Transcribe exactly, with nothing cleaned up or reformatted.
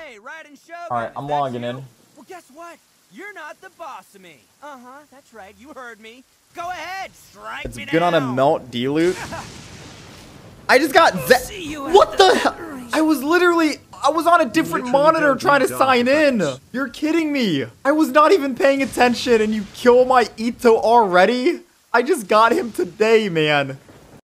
Hey, Raiden Shogun. All right, I'm logging in. Well, guess what? You're not the boss of me. Uh-huh, that's right. You heard me. Go ahead, strike It's me good down. on a melt D-loot. I just got Z- What the hell? I was literally, I was on a different Literally monitor don't trying to need sign in. documents. You're kidding me. I was not even paying attention and you kill my Itto already? I just got him today, man.